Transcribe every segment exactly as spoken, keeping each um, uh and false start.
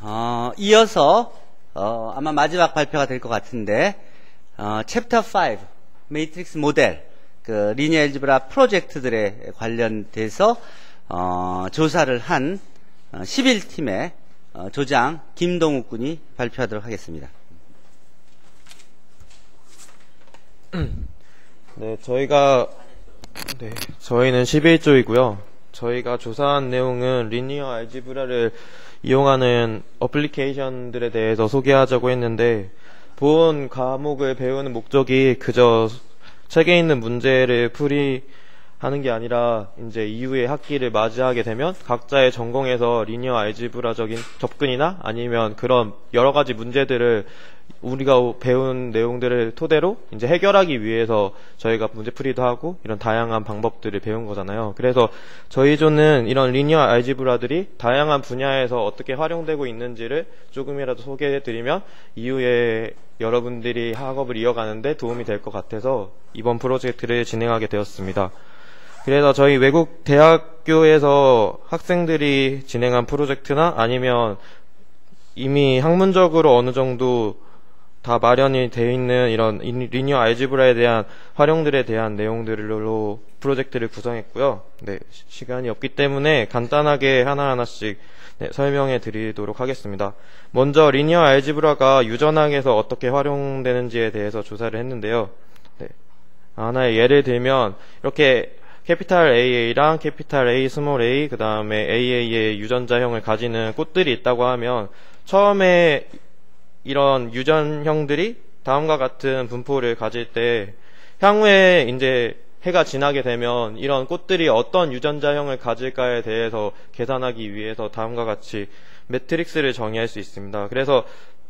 어, 이어서 어, 아마 마지막 발표가 될 것 같은데 어, 챕터 오 매트릭스 모델 그 리니어 알지브라 프로젝트들에 관련돼서 어, 조사를 한 어, 십일 팀의 어, 조장 김동욱 군이 발표하도록 하겠습니다. 네, 저희가 네, 저희는 십일 조이고요. 저희가 조사한 내용은 리니어 알지브라를 이용하는 어플리케이션들에 대해서 소개하자고 했는데, 본 과목을 배우는 목적이 그저 책에 있는 문제를 풀이하는 게 아니라 이제 이후에 학기를 맞이하게 되면 각자의 전공에서 리니어 알지브라적인 접근이나 아니면 그런 여러 가지 문제들을 우리가 배운 내용들을 토대로 이제 해결하기 위해서 저희가 문제풀이도 하고 이런 다양한 방법들을 배운 거잖아요. 그래서 저희 조는 이런 리니어 알지브라들이 다양한 분야에서 어떻게 활용되고 있는지를 조금이라도 소개해드리면 이후에 여러분들이 학업을 이어가는데 도움이 될 것 같아서 이번 프로젝트를 진행하게 되었습니다. 그래서 저희 외국 대학교에서 학생들이 진행한 프로젝트나 아니면 이미 학문적으로 어느 정도 다 마련이 되어 있는 이런 리니어 알지브라에 대한 활용들에 대한 내용들로 프로젝트를 구성했고요. 네, 시간이 없기 때문에 간단하게 하나하나씩 네, 설명해 드리도록 하겠습니다. 먼저 리니어 알지브라가 유전학에서 어떻게 활용되는지에 대해서 조사를 했는데요. 네, 하나의 예를 들면 이렇게 캐피탈 에이에이랑 캐피탈 A, 스몰 a, 그 다음에 에이에이의 유전자형을 가지는 꽃들이 있다고 하면 처음에 이런 유전형들이 다음과 같은 분포를 가질 때 향후에 이제 해가 지나게 되면 이런 꽃들이 어떤 유전자형을 가질까에 대해서 계산하기 위해서 다음과 같이 매트릭스를 정의할 수 있습니다. 그래서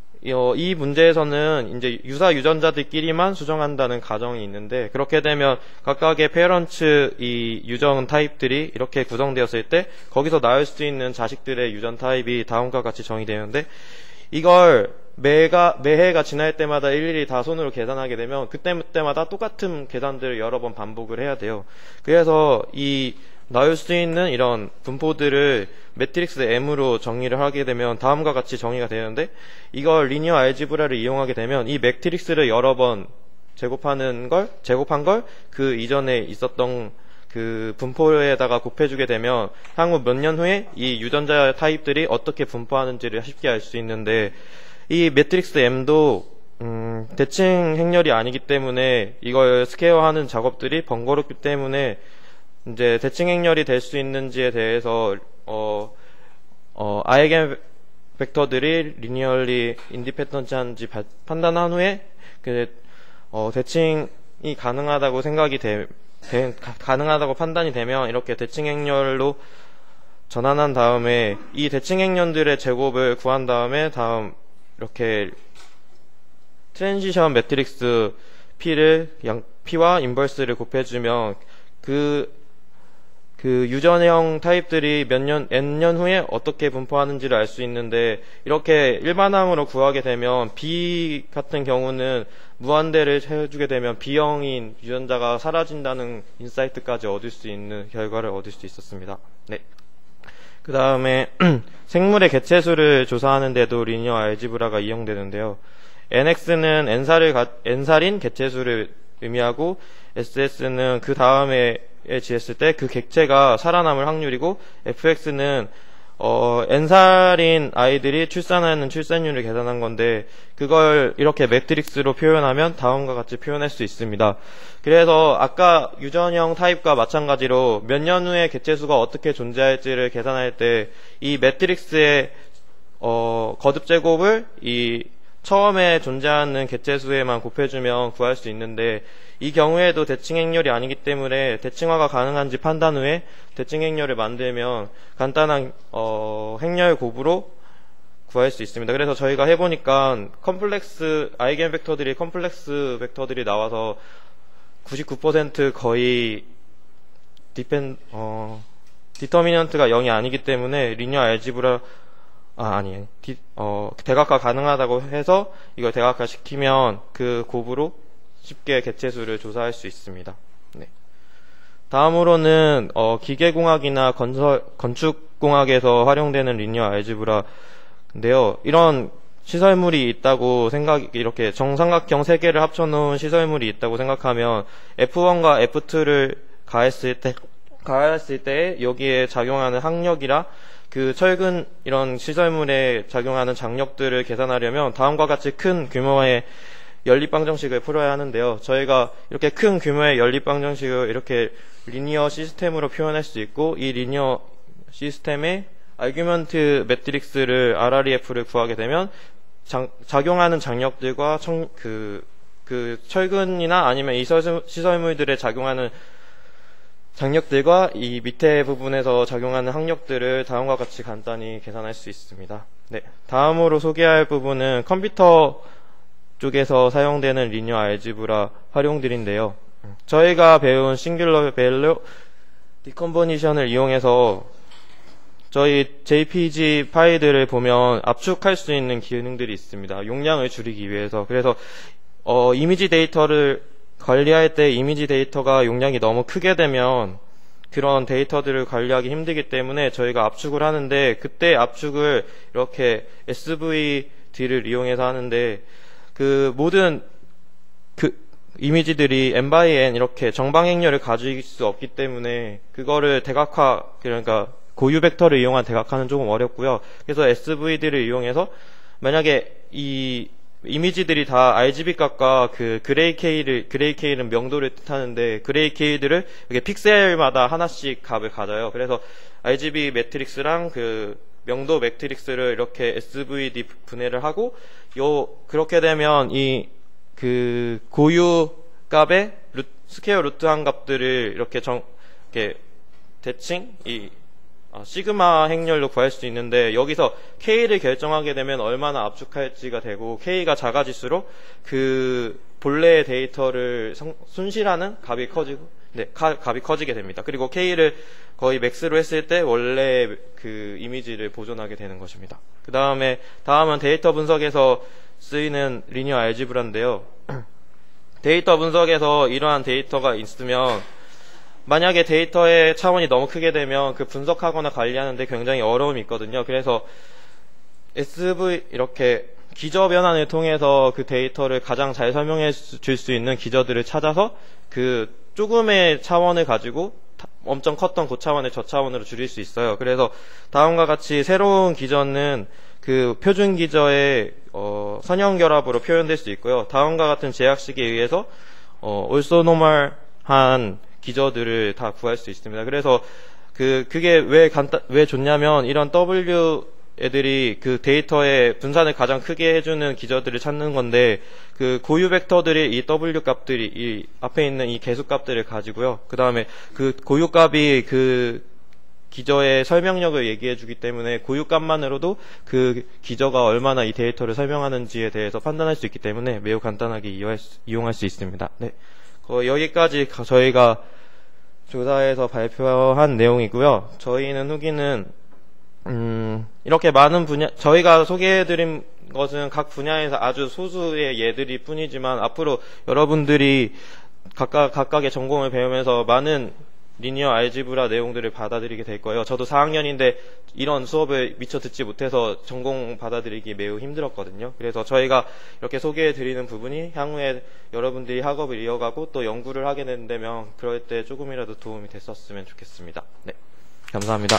이 문제에서는 이제 유사 유전자들끼리만 수정한다는 가정이 있는데, 그렇게 되면 각각의 페어런츠 이 유전 타입들이 이렇게 구성되었을 때 거기서 나올 수 있는 자식들의 유전 타입이 다음과 같이 정의되는데, 이걸 매가, 매해가 지날 때마다 일일이 다 손으로 계산하게 되면 그때마다 똑같은 계산들을 여러 번 반복을 해야 돼요. 그래서 이 나올 수 있는 이런 분포들을 매트릭스 M으로 정의를 하게 되면 다음과 같이 정의가 되는데, 이걸 리니어 알지브라를 이용하게 되면 이 매트릭스를 여러 번 제곱하는 걸, 제곱한 걸 그 이전에 있었던 그 분포에다가 곱해주게 되면 향후 몇 년 후에 이 유전자 타입들이 어떻게 분포하는지를 쉽게 알 수 있는데, 이 매트릭스 M도 음, 대칭 행렬이 아니기 때문에 이걸 스퀘어하는 작업들이 번거롭기 때문에 이제 대칭 행렬이 될 수 있는지에 대해서 어, 어, 아이겐 벡터들이 리니얼리 인디펜던트한지 판단한 후에 그 어, 대칭이 가능하다고 생각이 되, 되, 가능하다고 판단이 되면 이렇게 대칭 행렬로 전환한 다음에 이 대칭 행렬들의 제곱을 구한 다음에 다음 이렇게 트랜지션 매트릭스 P를 양, P와 인버스를 곱해주면 그, 그 유전형 타입들이 몇 년, N년 후에 어떻게 분포하는지를 알 수 있는데, 이렇게 일반항으로 구하게 되면 B 같은 경우는 무한대를 해주게 되면 B형인 유전자가 사라진다는 인사이트까지 얻을 수 있는 결과를 얻을 수 있었습니다. 네. 그 다음에 생물의 개체수를 조사하는데도 리니어 알지브라가 이용되는데요. 엔엑스는 N살을 가, N살인 개체수를 의미하고 에스에스는 그 다음에 지었을 때 그 객체가 살아남을 확률이고, 에프엑스는 어, N살인 아이들이 출산하는 출산율을 계산한 건데, 그걸 이렇게 매트릭스로 표현하면 다음과 같이 표현할 수 있습니다. 그래서 아까 유전형 타입과 마찬가지로 몇 년 후에 개체수가 어떻게 존재할지를 계산할 때 이 매트릭스의 어, 거듭 제곱을 이 처음에 존재하는 개체수에만 곱해주면 구할 수 있는데, 이 경우에도 대칭 행렬이 아니기 때문에 대칭화가 가능한지 판단 후에 대칭 행렬을 만들면 간단한 어, 행렬 곱으로 구할 수 있습니다. 그래서 저희가 해보니까 컴플렉스 아이겐 벡터들이 컴플렉스 벡터들이 나와서 구십구 퍼센트 거의 디펜 어, 디터미넌트가 영이 아니기 때문에 리니어 알지브라 아, 아니, 디, 어, 대각화 가능하다고 해서 이걸 대각화 시키면 그 곱으로 쉽게 개체수를 조사할 수 있습니다. 네. 다음으로는, 어, 기계공학이나 건설, 건축공학에서 활용되는 리니어 알지브라 있는데요. 이런 시설물이 있다고 생각, 이렇게 정삼각형 세 개를 합쳐놓은 시설물이 있다고 생각하면 에프 원과 에프 투를 가했을 때, 가했을 때 여기에 작용하는 항력이라 그 철근 이런 시설물에 작용하는 장력들을 계산하려면 다음과 같이 큰 규모의 연립방정식을 풀어야 하는데요. 저희가 이렇게 큰 규모의 연립방정식을 이렇게 리니어 시스템으로 표현할 수 있고, 이 리니어 시스템의 아규먼트 매트릭스를 알알이에프를 구하게 되면 장, 작용하는 장력들과 청, 그, 그 철근이나 아니면 이 시설물들에 작용하는 장력들과 이 밑에 부분에서 작용하는 항력들을 다음과 같이 간단히 계산할 수 있습니다. 네, 다음으로 소개할 부분은 컴퓨터 쪽에서 사용되는 리니어 알지브라 활용들인데요. 저희가 배운 싱귤러 밸류 디컴포니션을 이용해서 저희 제이피지 파일들을 보면 압축할 수 있는 기능들이 있습니다. 용량을 줄이기 위해서. 그래서 어, 이미지 데이터를 관리할 때 이미지 데이터가 용량이 너무 크게 되면 그런 데이터들을 관리하기 힘들기 때문에 저희가 압축을 하는데, 그때 압축을 이렇게 에스브이디를 이용해서 하는데, 그 모든 그 이미지들이 엔 바이 엔 이렇게 정방행렬을 가질 수 없기 때문에 그거를 대각화, 그러니까 고유 벡터를 이용한 대각화는 조금 어렵고요. 그래서 에스브이디를 이용해서 만약에 이 이미지들이 다 알지비 값과 그 그레이 K를, 그레이 K는 명도를 뜻하는데, 그레이 K들을 이렇게 픽셀마다 하나씩 값을 가져요. 그래서 알지비 매트릭스랑 그 명도 매트릭스를 이렇게 에스브이디 분해를 하고, 요, 그렇게 되면 이 그 고유 값의 루트, 스퀘어 루트한 값들을 이렇게 정, 이렇게 대칭, 이 어, 시그마 행렬로 구할 수 있는데, 여기서 K를 결정하게 되면 얼마나 압축할지가 되고, K가 작아질수록 그 본래의 데이터를 성, 순실하는 값이 커지고, 네, 가, 값이 커지게 됩니다. 그리고 K를 거의 맥스로 했을 때 원래 그 이미지를 보존하게 되는 것입니다. 그 다음에, 다음은 데이터 분석에서 쓰이는 리니어 알지브라인데요. 데이터 분석에서 이러한 데이터가 있으면, 만약에 데이터의 차원이 너무 크게 되면 그 분석하거나 관리하는데 굉장히 어려움이 있거든요. 그래서 에스브이 이렇게 기저 변환을 통해서 그 데이터를 가장 잘 설명해 줄 수 있는 기저들을 찾아서 그 조금의 차원을 가지고 엄청 컸던 고차원을 저차원으로 줄일 수 있어요. 그래서 다음과 같이 새로운 기저는 그 표준 기저의 어, 선형 결합으로 표현될 수 있고요. 다음과 같은 제약식에 의해서 어, orthonormal한 기저들을 다 구할 수 있습니다. 그래서 그 그게 왜 간단 왜 좋냐면, 이런 W 애들이 그 데이터의 분산을 가장 크게 해주는 기저들을 찾는 건데, 그 고유 벡터들이 이 W 값들이 이 앞에 있는 이 개수 값들을 가지고요. 그 다음에 그 고유 값이 그 기저의 설명력을 얘기해 주기 때문에 고유 값만으로도 그 기저가 얼마나 이 데이터를 설명하는지에 대해서 판단할 수 있기 때문에 매우 간단하게 이용할 수, 이용할 수 있습니다. 네. 어, 여기까지 저희가 조사에서 발표한 내용이고요. 저희는 후기는 음, 이렇게 많은 분야, 저희가 소개해드린 것은 각 분야에서 아주 소수의 예들이 뿐이지만, 앞으로 여러분들이 각각, 각각의 전공을 배우면서 많은 리니어 알지브라 내용들을 받아들이게 될 거예요. 저도 사 학년인데 이런 수업을 미처 듣지 못해서 전공 받아들이기 매우 힘들었거든요. 그래서 저희가 이렇게 소개해드리는 부분이 향후에 여러분들이 학업을 이어가고 또 연구를 하게 된다면 그럴 때 조금이라도 도움이 됐었으면 좋겠습니다. 네, 감사합니다.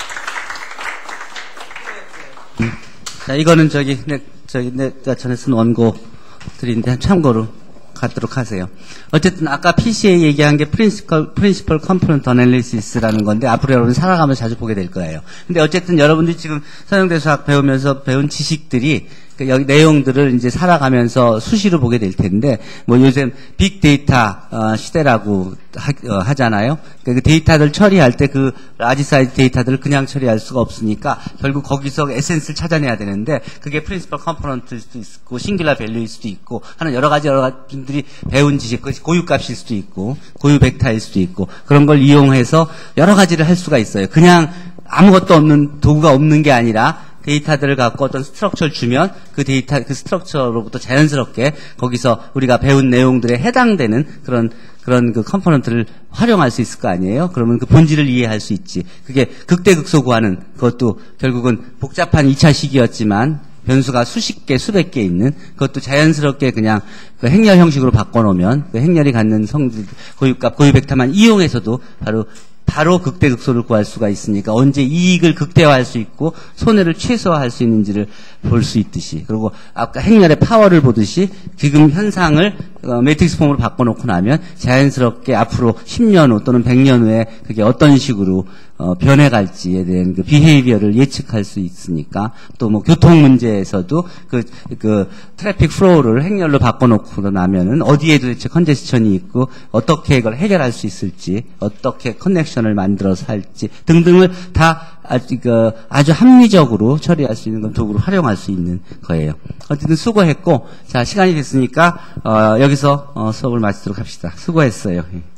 자, 이거는 저기, 네, 저기, 내가 전에 쓴 원고들인데 참고로 갖도록 하세요. 어쨌든 아까 피씨에이 얘기한 게 프린시펄, 프린시펄 컴포넌트 어널리시스라는 건데, 앞으로 여러분 살아가면서 자주 보게 될 거예요. 근데 어쨌든 여러분들이 지금 서영대수학 배우면서 배운 지식들이, 그 여기 내용들을 이제 살아가면서 수시로 보게 될 텐데, 뭐 요즘 빅데이터 어, 시대라고 하, 어, 하잖아요. 그러니까 그 데이터들 처리할 때 그 라지 사이즈 데이터들을 그냥 처리할 수가 없으니까 결국 거기서 에센스를 찾아내야 되는데, 그게 프린시펄 컴포넌트일 수도 있고 싱귤러 밸류일 수도 있고 하는 여러 가지 여러 가지 분들이 배운 지식, 그것이 고유값일 수도 있고 고유 벡터일 수도 있고, 그런 걸 이용해서 여러 가지를 할 수가 있어요. 그냥 아무것도 없는, 도구가 없는 게 아니라 데이터들을 갖고 어떤 스트럭처를 주면 그 데이터, 그 스트럭처로부터 자연스럽게 거기서 우리가 배운 내용들에 해당되는 그런 그런 그 컴포넌트를 활용할 수 있을 거 아니에요? 그러면 그 본질을 이해할 수 있지. 그게 극대극소 구하는 그것도 결국은 복잡한 이 차 시기였지만 변수가 수십 개, 수백 개 있는 그것도 자연스럽게 그냥 그 행렬 형식으로 바꿔놓으면 그 행렬이 갖는 성질, 고유값, 고유벡터만 이용해서도 바로 바로 극대극소를 구할 수가 있으니까 언제 이익을 극대화할 수 있고 손해를 최소화할 수 있는지를 볼 수 있듯이, 그리고 아까 행렬의 파워를 보듯이 지금 현상을 어, 매트릭스 폼으로 바꿔놓고 나면 자연스럽게 앞으로 십 년 후 또는 백 년 후에 그게 어떤 식으로 어, 변해갈지에 대한 그 비헤이비어를 예측할 수 있으니까, 또 뭐 교통 문제에서도 그, 그 트래픽 플로우를 행렬로 바꿔놓고 나면은 어디에 도대체 컨제스천이 있고 어떻게 이걸 해결할 수 있을지, 어떻게 커넥션을 만들어서 할지 등등을 다 아주, 그, 아주 합리적으로 처리할 수 있는 건 도구로 활용할 수 있는 거예요. 어쨌든 수고했고, 자, 시간이 됐으니까 어, 여기서 어, 수업을 마치도록 합시다. 수고했어요.